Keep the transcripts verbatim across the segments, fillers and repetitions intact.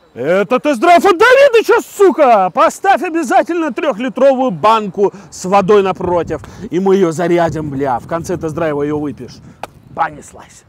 Это тест-драйв от Давидыча, сука! Поставь обязательно трехлитровую банку с водой напротив, и мы ее зарядим, бля. В конце тест-драйва ее выпьешь. Понеслась.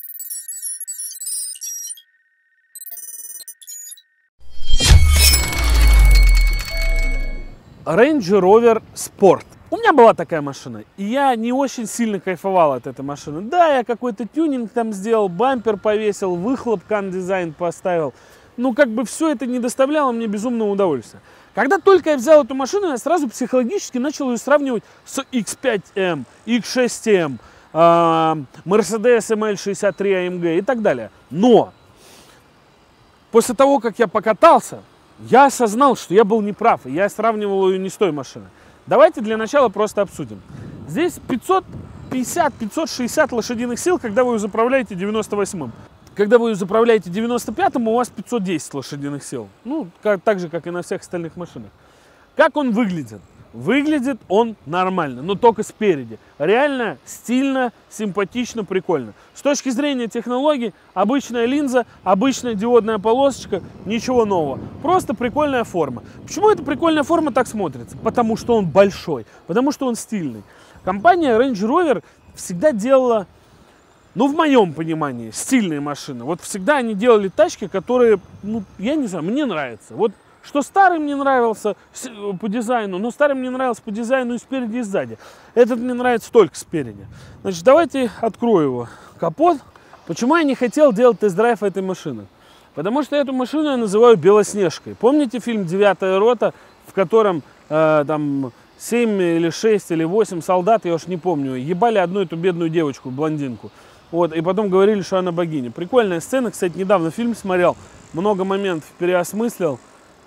Range Rover Sport. У меня была такая машина, и я не очень сильно кайфовал от этой машины. Да, я какой-то тюнинг там сделал, бампер повесил, выхлоп кан-дизайн поставил. Ну, как бы все это не доставляло мне безумного удовольствия. Когда только я взял эту машину, я сразу психологически начал ее сравнивать с икс пять эм, икс шесть эм, Mercedes эм эль шестьдесят три эй эм джи и так далее. Но после того, как я покатался, я осознал, что я был неправ, и я сравнивал ее не с той машиной. Давайте для начала просто обсудим. Здесь пятьсот пятьдесят — пятьсот шестьдесят лошадиных сил, когда вы ее заправляете девяносто восьмым. Когда вы ее заправляете девяносто пятым, у вас пятьсот десять лошадиных сил. Ну, как, так же, как и на всех остальных машинах. Как он выглядит? Выглядит он нормально, но только спереди. Реально стильно, симпатично, прикольно. С точки зрения технологий, обычная линза, обычная диодная полосочка, ничего нового. Просто прикольная форма. Почему эта прикольная форма так смотрится? Потому что он большой, потому что он стильный. Компания Range Rover всегда делала, ну, в моем понимании, стильные машины. Вот всегда они делали тачки, которые, ну, я не знаю, мне нравятся. Вот что старый мне нравился по дизайну, но старый мне нравился по дизайну и спереди, и сзади. Этот мне нравится только спереди. Значит, давайте открою его. Капот. Почему я не хотел делать тест-драйв этой машины? Потому что эту машину я называю Белоснежкой. Помните фильм «Девятая рота», в котором э, там семь или шесть или восемь солдат, я уж не помню, ебали одну эту бедную девочку, блондинку. Вот, и потом говорили, что она богиня. Прикольная сцена. Кстати, недавно фильм смотрел, много моментов переосмыслил.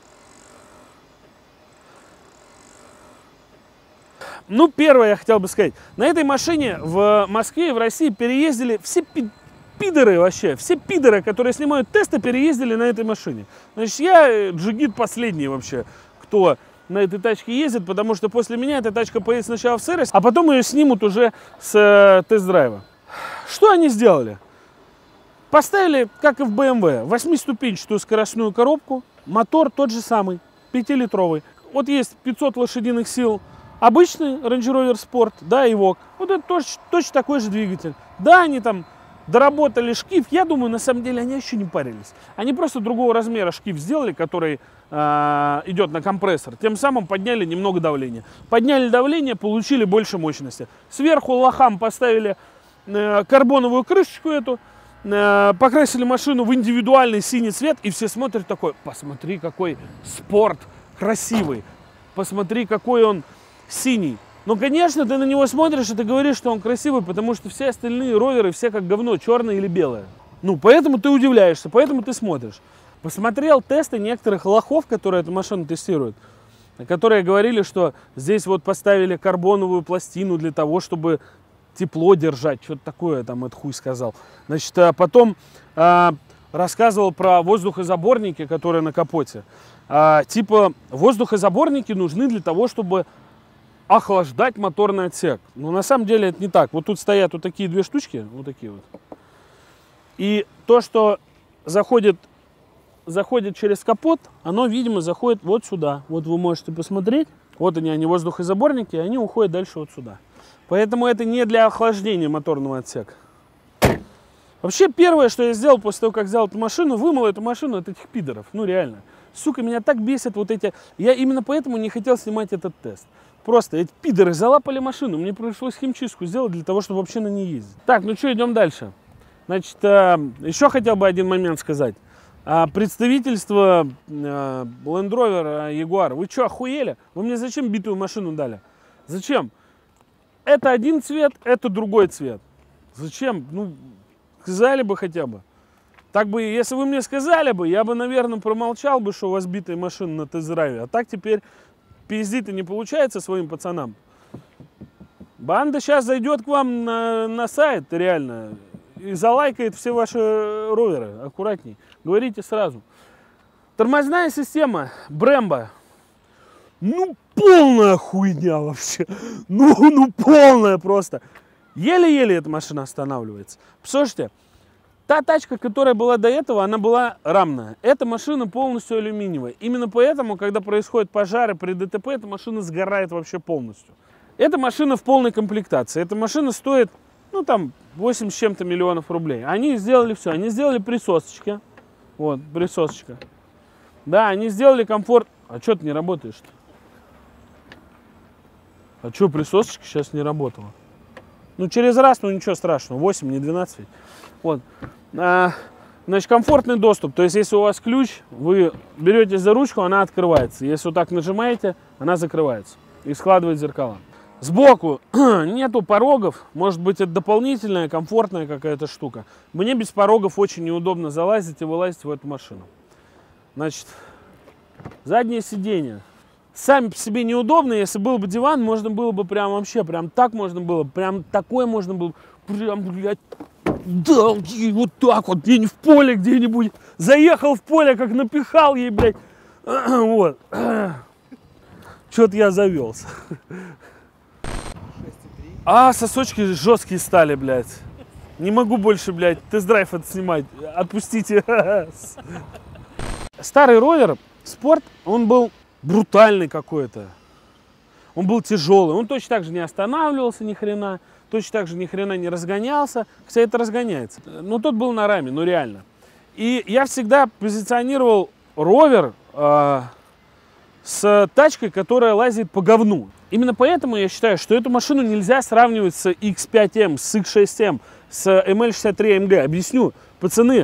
Ну, первое я хотел бы сказать. На этой машине в Москве и в России переездили все пи пидоры вообще. Все пидоры, которые снимают тесты, переездили на этой машине. Значит, я джигит последний вообще, кто на этой тачке ездит, потому что после меня эта тачка поедет сначала в сервис, а потом ее снимут уже с э, тест-драйва. Что они сделали? Поставили, как и в бэ эм вэ, восьмиступенчатую скоростную коробку. Мотор тот же самый, пятилитровый. Вот есть пятьсот лошадиных сил. Обычный Range Rover Sport, да, и Evoque. Вот это точно, точно такой же двигатель. Да, они там доработали шкив. Я думаю, на самом деле, они еще не парились. Они просто другого размера шкив сделали, который э, идет на компрессор. Тем самым подняли немного давления. Подняли давление, получили больше мощности. Сверху лохам поставили э, карбоновую крышечку эту. Э, покрасили машину в индивидуальный синий цвет. И все смотрят такой: посмотри, какой спорт красивый. Посмотри, какой он синий. Ну, конечно, ты на него смотришь и ты говоришь, что он красивый, потому что все остальные роверы все как говно, черное или белое. Ну, поэтому ты удивляешься, поэтому ты смотришь. Посмотрел тесты некоторых лохов, которые эту машину тестируют, которые говорили, что здесь вот поставили карбоновую пластину для того, чтобы тепло держать. Что-то такое там этот хуй сказал. Значит, а потом а, рассказывал про воздухозаборники, которые на капоте. А, типа, воздухозаборники нужны для того, чтобы охлаждать моторный отсек. Но на самом деле это не так. Вот тут стоят вот такие две штучки, вот такие вот. И то, что заходит, заходит через капот, оно, видимо, заходит вот сюда. Вот вы можете посмотреть. Вот они, они воздухозаборники, и они уходят дальше вот сюда. Поэтому это не для охлаждения моторного отсека. Вообще, первое, что я сделал после того, как взял эту машину, вымыл эту машину от этих пидоров. Ну, реально. Сука, меня так бесит вот эти... Я именно поэтому не хотел снимать этот тест. Просто эти пидоры залапали машину. Мне пришлось химчистку сделать для того, чтобы вообще на ней ездить. Так, ну что, идем дальше. Значит, еще хотел бы один момент сказать. Представительство Land Rover, Jaguar. Вы что, охуели? Вы мне зачем битую машину дали? Зачем? Это один цвет, это другой цвет. Зачем? Ну, сказали бы хотя бы. Так бы, если вы мне сказали бы, я бы, наверное, промолчал бы, что у вас битая машина на тест-драйве. А так теперь пиздить-то не получается своим пацанам. Банда сейчас зайдет к вам на, на сайт, реально, и залайкает все ваши роверы. Аккуратней. Говорите сразу. Тормозная система Brembo. Ну, полная хуйня вообще. Ну, ну, полная просто. Еле-еле эта машина останавливается. Послушайте, Та тачка, которая была до этого, она была рамная. Эта машина полностью алюминиевая. Именно поэтому, когда происходят пожары при ДТП, эта машина сгорает вообще полностью. Эта машина в полной комплектации. Эта машина стоит, ну там, восемь с чем-то миллионов рублей. Они сделали все. Они сделали присосочки. Вот, присосочка. Да, они сделали комфорт. А что ты не работаешь-то? А что присосочка сейчас не работала? Ну, через раз, ну ничего страшного. восемь, не двенадцать. Вот. А, значит, комфортный доступ. То есть, если у вас ключ, вы берете за ручку, она открывается. Если вот так нажимаете, она закрывается и складывает зеркала. Сбоку нету порогов. Может быть, это дополнительная, комфортная какая-то штука. Мне без порогов очень неудобно залазить и вылазить в эту машину. Значит, заднее сиденье. Сами по себе неудобно. Если был бы диван, можно было бы прям вообще, прям так можно было. Прям такое можно было. Прям, блядь, долги, вот так вот, где-нибудь в поле где-нибудь. Заехал в поле, как напихал ей, блядь. Вот. Что-то я завелся. А, сосочки жесткие стали, блядь. Не могу больше, блядь, тест-драйв отснимать. Отпустите. Старый ровер, спорт, он был брутальный какой-то. Он был тяжелый. Он точно так же не останавливался ни хрена. Точно так же ни хрена не разгонялся. Хотя это разгоняется. Но тот был на раме, ну реально. И я всегда позиционировал ровер э, с тачкой, которая лазит по говну. Именно поэтому я считаю, что эту машину нельзя сравнивать с икс пять эм, с икс шесть эм, с эм эл шестьдесят три эм джи. Объясню, пацаны,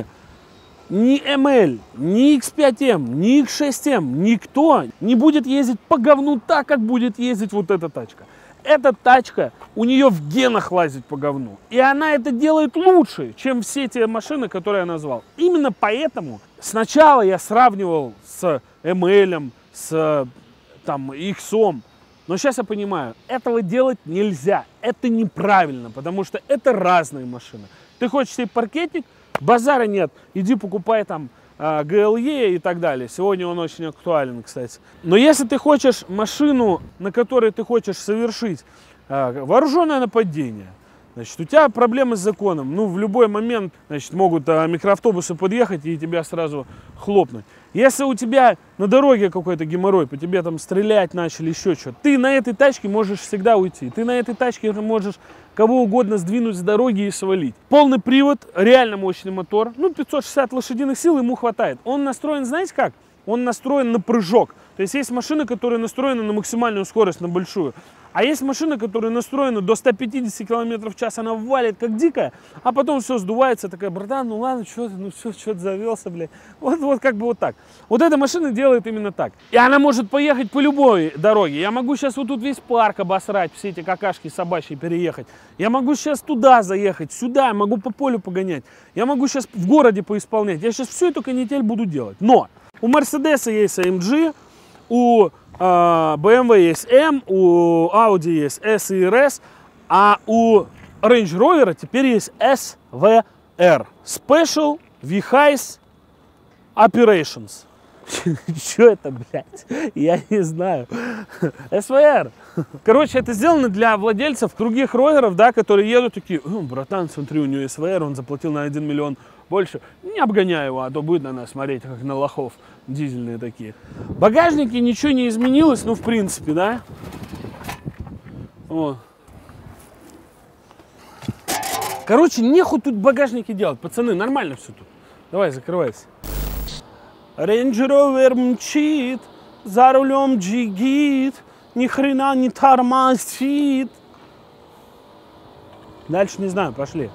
ни эм эл, ни икс пять эм, ни икс шесть эм, никто не будет ездить по говну так, как будет ездить вот эта тачка. Эта тачка, у нее в генах лазить по говну. И она это делает лучше, чем все те машины, которые я назвал. Именно поэтому сначала я сравнивал с эм эл, с там, иксом. Но сейчас я понимаю, этого делать нельзя. Это неправильно, потому что это разные машины. Ты хочешь себе паркетник? Базара нет. Иди покупай там джи эл и и так далее. Сегодня он очень актуален, кстати. Но если ты хочешь машину, на которой ты хочешь совершить вооруженное нападение, значит, у тебя проблемы с законом. Ну, в любой момент, значит, могут микроавтобусы подъехать и тебя сразу хлопнуть. Если у тебя на дороге какой-то геморрой, по тебе там стрелять начали, еще что-то, ты на этой тачке можешь всегда уйти. Ты на этой тачке можешь кого угодно сдвинуть с дороги и свалить. Полный привод, реально мощный мотор. Ну, пятьсот шестьдесят лошадиных сил ему хватает. Он настроен, знаете как? Он настроен на прыжок. То есть есть машины, которые настроены на максимальную скорость, на большую. А есть машины, которые настроены до ста пятидесяти километров в час, она валит как дикая, а потом все сдувается, такая, братан, ну ладно, что ты, ну все, что-то завелся, блядь. Вот, вот как бы вот так. Вот эта машина делает именно так. И она может поехать по любой дороге. Я могу сейчас вот тут весь парк обосрать, все эти какашки собачьи переехать. Я могу сейчас туда заехать, сюда, я могу по полю погонять. Я могу сейчас в городе поисполнять. Я сейчас всю эту канитель буду делать. Но у Мерседеса есть эй эм джи, у бэ эм вэ есть M, у Audi есть S и эр эс, а у Range Rover теперь есть эс ви ар. Special Vehicle Operations. Что это, блядь? Я не знаю. эс ви ар. Короче, это сделано для владельцев других роверов, да, которые едут такие, братан, смотри, у него эс ви ар, он заплатил на один миллион больше. Не обгоняй его, а то будет на нас смотреть, как на лохов. Дизельные такие. Багажники ничего не изменилось, ну, в принципе, да. Вот. Короче, нехуй тут багажники делать. Пацаны, нормально все тут. Давай, закрывайся. Range Rover мчит, за рулем джигит, ни хрена не тормозит. Дальше не знаю, пошли.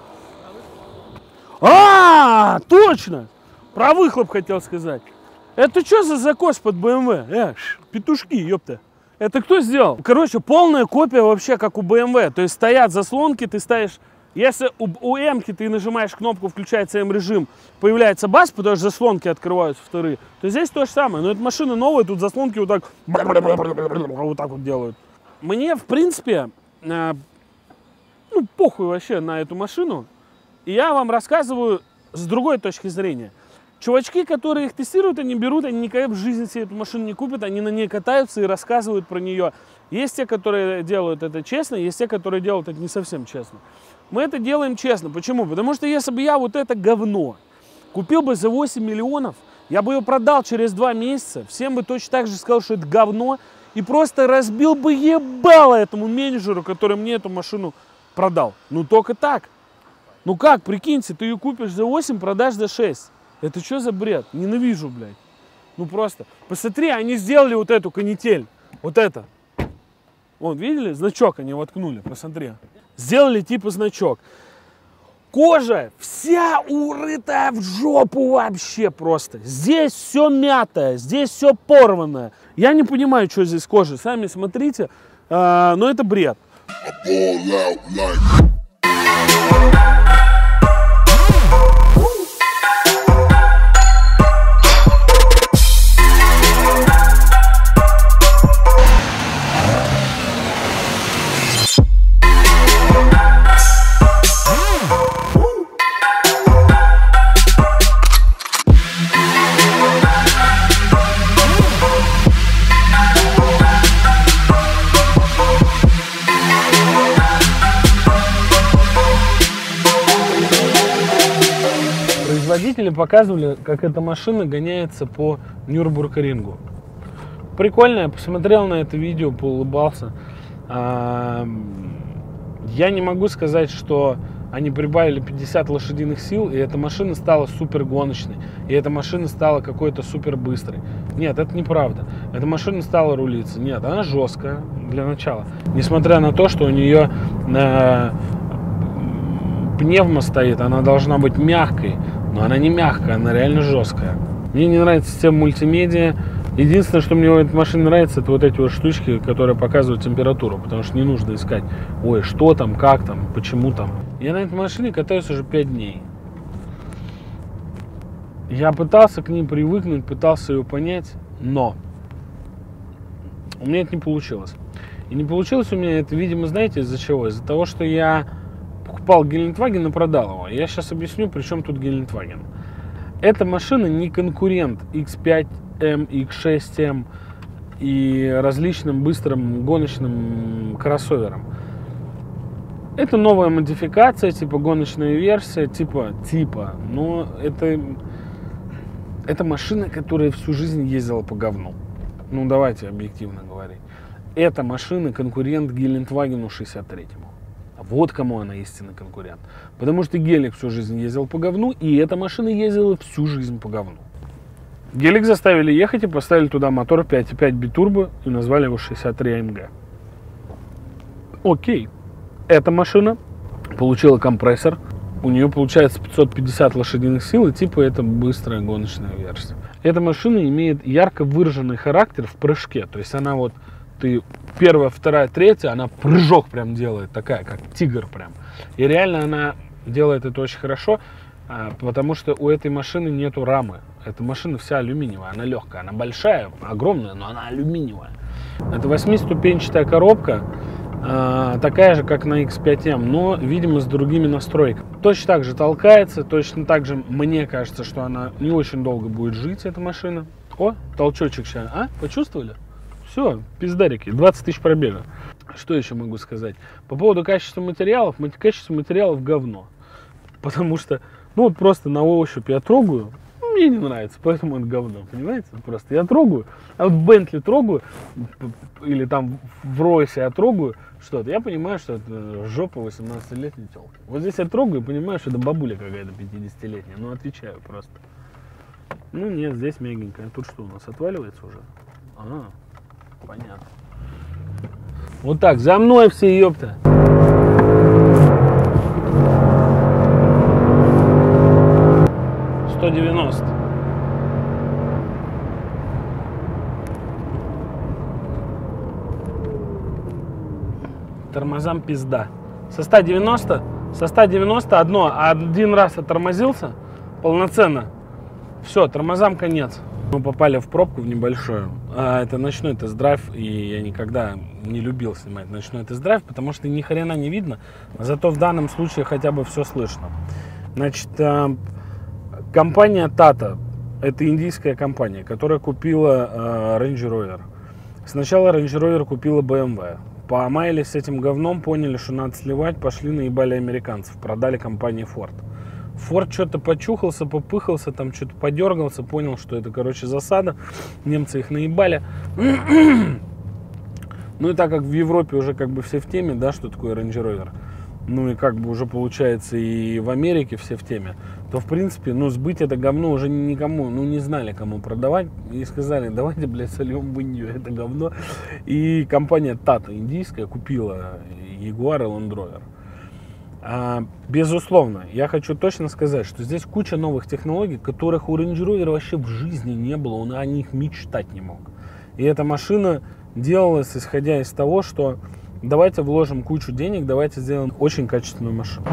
А, точно! Про выхлоп хотел сказать. Это что за закос под бэ эм вэ? Э, петушки, ёпта. Это кто сделал? Короче, полная копия вообще как у бэ эм вэ. То есть стоят заслонки, ты ставишь... Если у, у М-ки ты нажимаешь кнопку, включается М-режим, появляется бас, потому что заслонки открываются вторые, то здесь то же самое. Но это машина новая, тут заслонки вот так... Вот так вот делают. Мне, в принципе, э, ну, похуй вообще на эту машину. И я вам рассказываю с другой точки зрения. Чувачки, которые их тестируют, они берут, они никогда в жизни себе эту машину не купят, они на ней катаются и рассказывают про нее. Есть те, которые делают это честно, есть те, которые делают это не совсем честно. Мы это делаем честно. Почему? Потому что если бы я вот это говно купил бы за восемь миллионов, я бы ее продал через два месяца, всем бы точно так же сказал, что это говно, и просто разбил бы ебало этому менеджеру, который мне эту машину продал. Ну только так. Ну как, прикиньте, ты ее купишь за восемь, продашь за шесть. Это что за бред? Ненавижу, блядь. Ну просто. Посмотри, они сделали вот эту канитель. Вот это. Вон, видели? Значок они воткнули, посмотри. Сделали типа значок. Кожа вся урыта в жопу вообще просто. Здесь все мятое, здесь все порванное. Я не понимаю, что здесь кожа. Сами смотрите. А, но это бред. Производители показывали, как эта машина гоняется по Нюрбургрингу. Прикольно, я посмотрел на это видео, поулыбался. Я не могу сказать, что они прибавили пятьдесят лошадиных сил, и эта машина стала супер гоночной, и эта машина стала какой-то супер быстрой. Нет, это неправда. Эта машина стала рулиться. Нет, она жесткая для начала. Несмотря на то, что у нее э, пневма стоит, она должна быть мягкой. Но она не мягкая, она реально жесткая. Мне не нравится система мультимедиа. Единственное, что мне в этой машине нравится, это вот эти вот штучки, которые показывают температуру. Потому что не нужно искать, ой, что там, как там, почему там. Я на этой машине катаюсь уже пять дней. Я пытался к ней привыкнуть, пытался ее понять, но у меня это не получилось. И не получилось у меня это, видимо, знаете, из-за чего? Из-за того, что я покупал Гелендваген и продал его. Я сейчас объясню, при чем тут Гелендваген. Эта машина не конкурент икс пять эм, икс шесть эм и различным быстрым гоночным кроссоверам. Это новая модификация, типа гоночная версия, типа, типа, но это, это машина, которая всю жизнь ездила по говну. Ну, давайте объективно говорить. Эта машина конкурент Гелендвагену шестьдесят третьему. Вот кому она истинный конкурент. Потому что Гелик всю жизнь ездил по говну, и эта машина ездила всю жизнь по говну. Гелик заставили ехать и поставили туда мотор пять и пять битурбо и назвали его шестьдесят три эй эм джи. Окей. Эта машина получила компрессор. У нее получается пятьсот пятьдесят лошадиных сил, и типа это быстрая гоночная версия. Эта машина имеет ярко выраженный характер в прыжке. То есть она вот, ты первая, вторая, третья, она прыжок прям делает, такая, как тигр прям. И реально она делает это очень хорошо, потому что у этой машины нету рамы. Эта машина вся алюминиевая, она легкая, она большая, огромная, но она алюминиевая. Это восьмиступенчатая коробка, такая же, как на икс пять эм, но, видимо, с другими настройками. Точно так же толкается, точно так же, мне кажется, что она не очень долго будет жить, эта машина. О, толчочек сейчас, а? Почувствовали? Все, пиздарики, двадцать тысяч пробега. Что еще могу сказать? По поводу качества материалов, качество материалов говно. Потому что, ну вот просто на ощупь я трогаю, мне не нравится, поэтому это говно, понимаете? Просто я трогаю, а вот в Бентли трогаю, или там в Ройсе я трогаю что-то, я понимаю, что это жопа восемнадцатилетней телки. Вот здесь я трогаю и понимаю, что это бабуля какая-то пятидесятилетняя, ну отвечаю просто. Ну нет, здесь мягенькая. Тут что у нас, отваливается уже? А, понятно. Вот так, за мной все, ёпта. сто девяносто. Тормозам пизда. Со ста девяноста, со ста девяноста одно, один раз оттормозился полноценно. Все, тормозам конец. Мы попали в пробку в небольшую. А, это ночной тест-драйв, и я никогда не любил снимать ночной тест-драйв, потому что ни хрена не видно, зато в данном случае хотя бы все слышно. Значит, компания Tata, это индийская компания, которая купила Range Rover. Сначала Range Rover купила бэ эм вэ. Помаялись с этим говном, поняли, что надо сливать, пошли наебали американцев, продали компании Ford. Ford что-то почухался, попыхался, там что-то подергался, понял, что это, короче, засада. Немцы их наебали. Ну и так как в Европе уже как бы все в теме, да, что такое Range Rover, ну и как бы уже получается и в Америке все в теме, то в принципе, ну сбыть это говно уже никому, ну не знали кому продавать. И сказали, давайте, блядь, сольем в Индию это говно. И компания Tata индийская купила Jaguar и Land Rover. А, безусловно, я хочу точно сказать, что здесь куча новых технологий, которых у Range Rover вообще в жизни не было, он о них мечтать не мог. И эта машина делалась исходя из того, что давайте вложим кучу денег, давайте сделаем очень качественную машину.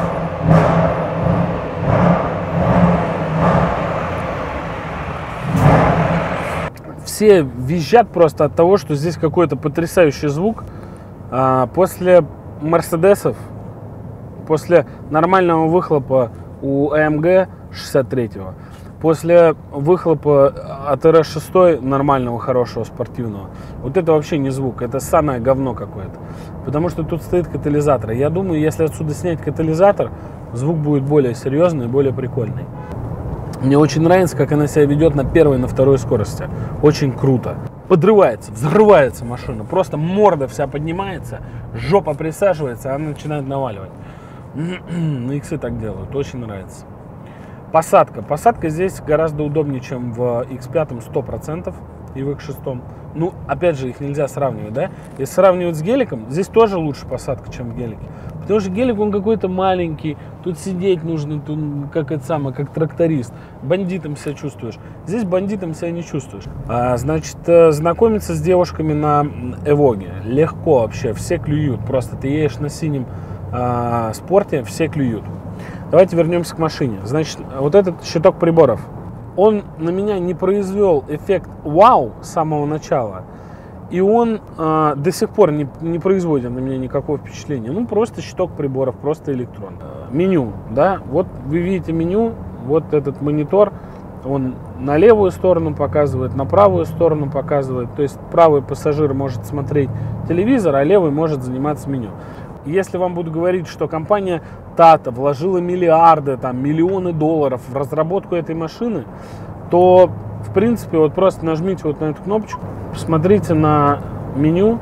Все визжат просто от того, что здесь какой-то потрясающий звук. А после Мерседесов, после нормального выхлопа у а эм гэ шестьдесят третьего, после выхлопа от эр эс шесть нормального, хорошего, спортивного, вот это вообще не звук, это самое говно какое-то. Потому что тут стоит катализатор. Я думаю, если отсюда снять катализатор, звук будет более серьезный и более прикольный. Мне очень нравится, как она себя ведет на первой и на второй скорости. Очень круто. Подрывается, взрывается машина. Просто морда вся поднимается, жопа присаживается, она начинает наваливать. На иксы так делают, очень нравится. Посадка. Посадка здесь гораздо удобнее, чем в икс пять сто процентов и в икс шесть. Ну, опять же, их нельзя сравнивать, да? Если сравнивать с геликом, здесь тоже лучше посадка, чем в гелике. Потому что гелик, он какой-то маленький, тут сидеть нужно, тут, как это самое, как тракторист. Бандитом себя чувствуешь. Здесь бандитом себя не чувствуешь. А, значит, знакомиться с девушками на Эвоге легко вообще, все клюют. Просто ты едешь на синем а, спорте, все клюют. Давайте вернемся к машине. Значит, вот этот щиток приборов, он на меня не произвел эффект вау с самого начала. И он э, до сих пор не, не производит на меня никакого впечатления. Ну, просто щиток приборов, просто электрон. Меню, да, вот вы видите меню, вот этот монитор, он на левую сторону показывает, на правую сторону показывает. То есть правый пассажир может смотреть телевизор, а левый может заниматься меню. Если вам буду говорить, что компания Tata вложила миллиарды, там, миллионы долларов в разработку этой машины, то, в принципе, вот просто нажмите вот на эту кнопочку, посмотрите на меню,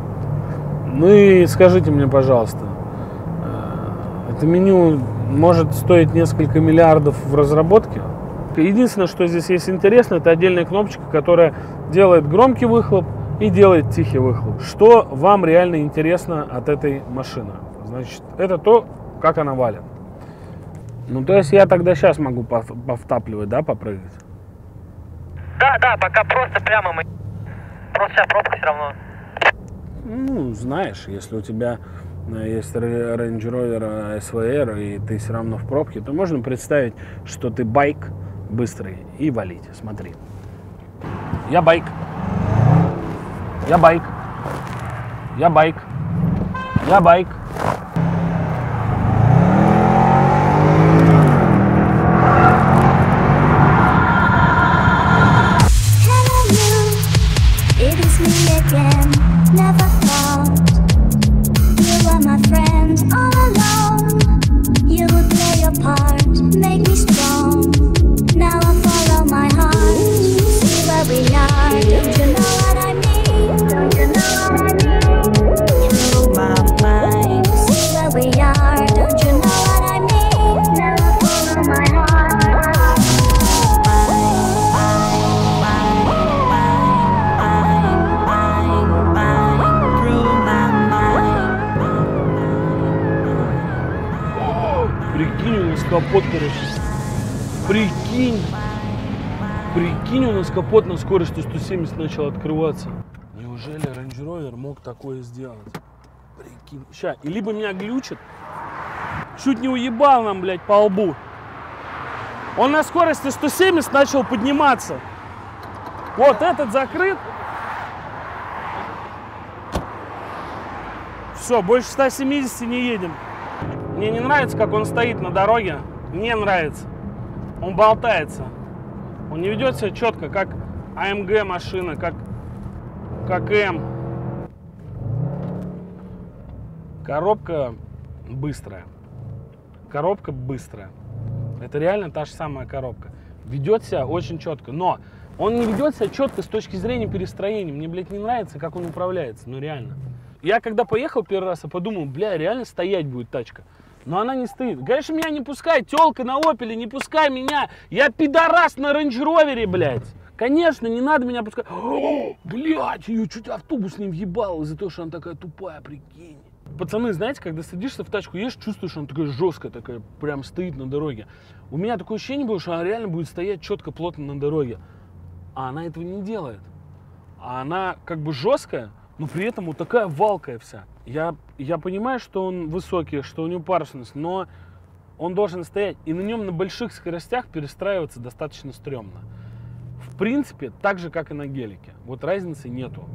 ну и скажите мне, пожалуйста, это меню может стоить несколько миллиардов в разработке? Единственное, что здесь есть интересно, это отдельная кнопочка, которая делает громкий выхлоп и делает тихий выхлоп. Что вам реально интересно от этой машины? Значит, это то, как она валит. Ну, то есть я тогда сейчас могу повтапливать, да, попрыгать? Да, да, пока просто прямо мы... Просто вся пробка все равно. Ну, знаешь, если у тебя есть Range Rover эс ви ар и ты все равно в пробке, то можно представить, что ты байк быстрый и валить. Смотри. Я байк. Я байк. Я байк. Я байк. Прикинь, у нас капот, короче. Прикинь. Прикинь, у нас капот на скорости сто семьдесят начал открываться. Неужели Range Rover мог такое сделать? Прикинь. Ща, и либо меня глючит. Чуть не уебал нам, блядь, по лбу. Он на скорости сто семьдесят начал подниматься. Вот этот закрыт. Все, больше ста семидесяти не едем. Мне не нравится, как он стоит на дороге. Не нравится. Он болтается. Он не ведет себя четко, как а эм гэ машина, как, как М. Коробка быстрая. Коробка быстрая. Это реально та же самая коробка. Ведет себя очень четко. Но он не ведет себя четко с точки зрения перестроения. Мне, блядь, не нравится, как он управляется. Ну, реально. Я когда поехал первый раз, я подумал, бля, реально стоять будет тачка. Но она не стоит. Конечно, меня не пускай, тёлка на Опеле, не пускай меня. Я пидорас на Рейндж Ровере, блядь. Конечно, не надо меня пускать. О, блядь, ее чуть автобус не въебал из-за того, что она такая тупая, прикинь. Пацаны, знаете, когда садишься в тачку, едешь, чувствуешь, что она такая жесткая, такая, прям стоит на дороге. У меня такое ощущение было, что она реально будет стоять четко, плотно на дороге. А она этого не делает. А она как бы жесткая, но при этом вот такая валкая вся. Я, я понимаю, что он высокий, что у него парусность, но он должен стоять. И на нем на больших скоростях перестраиваться достаточно стрёмно. В принципе, так же, как и на гелике. Вот разницы нету.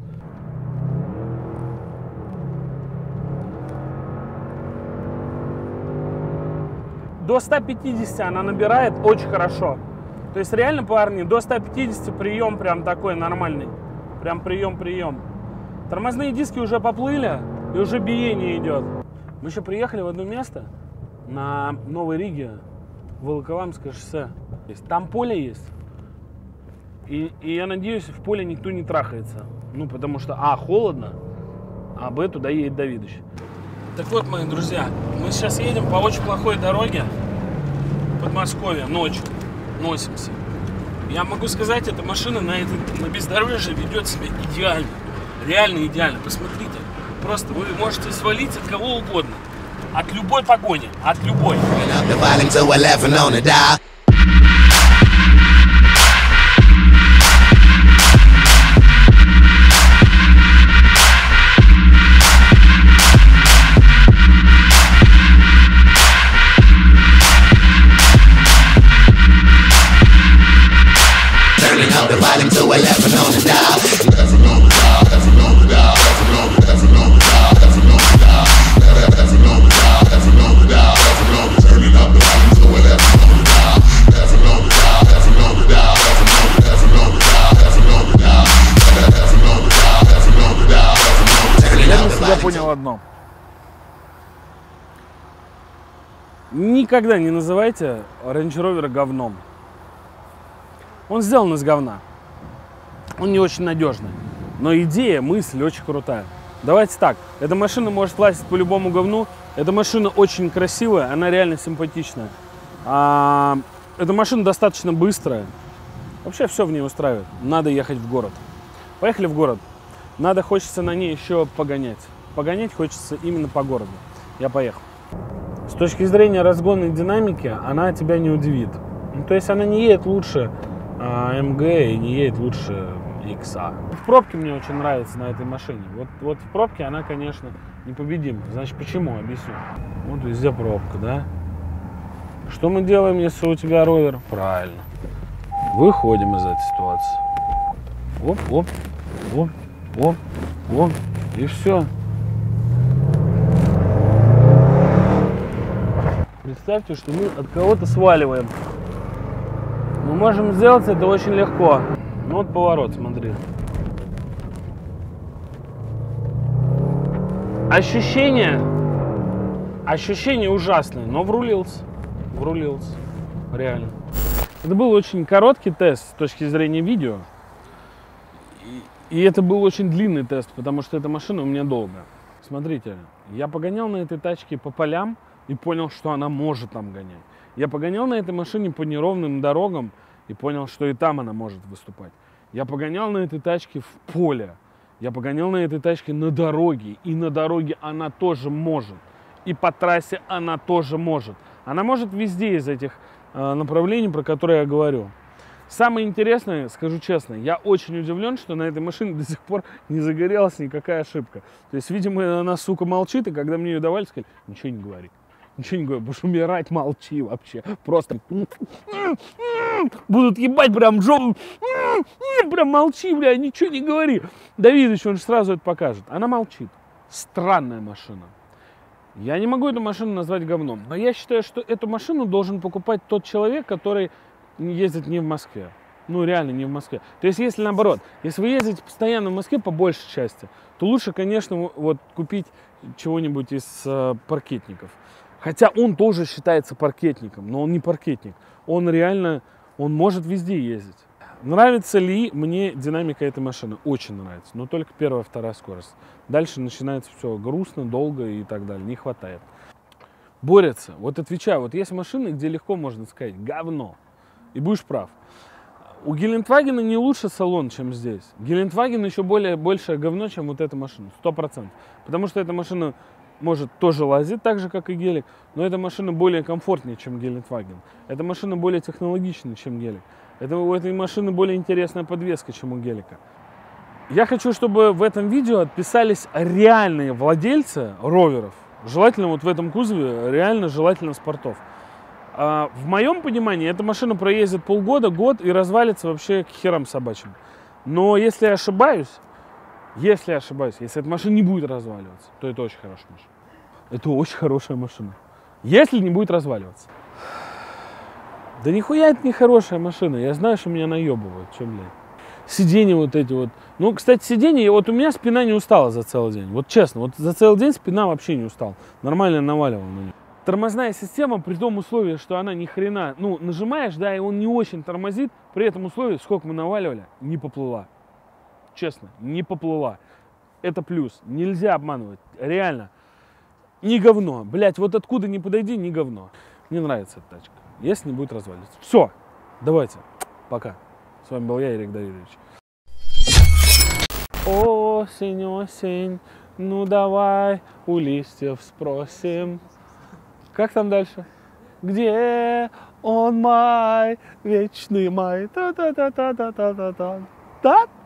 До ста пятидесяти она набирает очень хорошо. То есть реально, парни, до ста пятидесяти прием прям такой нормальный. Прям прием-прием. Тормозные диски уже поплыли, и уже биение идет. Мы еще приехали в одно место на Новой Риге, Волоколамское шоссе. Там поле есть. И, и я надеюсь, в поле никто не трахается. Ну, потому что, а, холодно, а, б, туда едет Давидыч. Так вот, мои друзья, мы сейчас едем по очень плохой дороге в Подмосковье ночью, носимся. Я могу сказать, эта машина на, этой, на бездорожье ведет себя идеально. Реально идеально. Посмотрите. Просто вы можете свалить от кого угодно. От любой погони. От любой. Я понял одно. Никогда не называйте Range Rover говном. Он сделан из говна. Он не очень надежный. Но идея, мысль очень крутая. Давайте так. Эта машина может лазить по любому говну. Эта машина очень красивая, она реально симпатичная. А, эта машина достаточно быстрая. Вообще все в ней устраивает. Надо ехать в город. Поехали в город. Надо, хочется на ней еще погонять. Погонять хочется именно по городу. Я поехал. С точки зрения разгонной динамики, она тебя не удивит. Ну, то есть она не едет лучше а, эм гэ и не едет лучше икс а. В пробке мне очень нравится на этой машине. Вот, вот в пробке она, конечно, непобедима. Значит, почему? Объясню. Вот везде пробка, да? Что мы делаем, если у тебя ровер? Правильно. Выходим из этой ситуации. Оп, оп, оп, оп, оп. И все. Представьте, что мы от кого-то сваливаем. Мы можем сделать это очень легко. Ну вот поворот, смотри. Ощущение, ощущение ужасное, но врулился, врулился, реально. Это был очень короткий тест с точки зрения видео. И, и это был очень длинный тест, потому что эта машина у меня долгая. Смотрите, я погонял на этой тачке по полям и понял, что она может там гонять. Я погонял на этой машине по неровным дорогам и понял, что и там она может выступать. Я погонял на этой тачке в поле. Я погонял на этой тачке на дороге. И на дороге она тоже может. И по трассе она тоже может. Она может везде из этих э, направлений, про которые я говорю. Самое интересное, скажу честно, я очень удивлен, что на этой машине до сих пор не загорелась никакая ошибка. То есть, видимо, она, сука, молчит, и когда мне ее давали, сказали, ничего не говори. Ничего не говорю, будешь умирать, молчи вообще. Просто будут ебать прям жопу. Прям молчи, бля, ничего не говори. Давидыч, он же сразу это покажет. Она молчит. Странная машина. Я не могу эту машину назвать говном. Но я считаю, что эту машину должен покупать тот человек, который ездит не в Москве. Ну, реально, не в Москве. То есть, если наоборот, если вы ездите постоянно в Москве, по большей части, то лучше, конечно, вот купить чего-нибудь из э, паркетников. Хотя он тоже считается паркетником, но он не паркетник. Он реально, он может везде ездить. Нравится ли мне динамика этой машины? Очень нравится, но только первая, вторая скорость. Дальше начинается все грустно, долго и так далее, не хватает. Борются, вот отвечаю, вот есть машины, где легко можно сказать говно, и будешь прав. У Гелендвагена не лучше салон, чем здесь. Гелендваген еще более, большее говно, чем вот эта машина, сто процентов. Потому что эта машина может тоже лазить, так же, как и гелик, но эта машина более комфортнее, чем Гелендваген. Эта машина более технологичная, чем гелик. Это, у этой машины более интересная подвеска, чем у гелика. Я хочу, чтобы в этом видео отписались реальные владельцы роверов. Желательно вот в этом кузове, реально желательно спортов. А в моем понимании, эта машина проездит полгода, год и развалится вообще к херам собачьим. Но если я ошибаюсь, если я ошибаюсь, если эта машина не будет разваливаться, то это очень хорошая машина. Это очень хорошая машина. Если не будет разваливаться. Да нихуя это не хорошая машина. Я знаю, что меня наебывают. Че, блядь? Сиденья вот эти вот. Ну, кстати, сиденья, вот у меня спина не устала за целый день. Вот честно, вот за целый день спина вообще не устала. Нормально наваливал на нее. Тормозная система, при том условии, что она ни хрена, ну, нажимаешь, да, и он не очень тормозит, при этом условии, сколько мы наваливали, не поплыла. Честно, не поплыла. Это плюс. Нельзя обманывать. Реально. Не говно. Блять, вот откуда ни подойди, не говно. Мне нравится эта тачка. Если не будет разваливаться. Все. Давайте. Пока. С вами был я, Эрик Давидович. Осень, осень, ну давай у листьев спросим. Как там дальше? Где он май, вечный май? Та-та-та-та-та-та-та-та.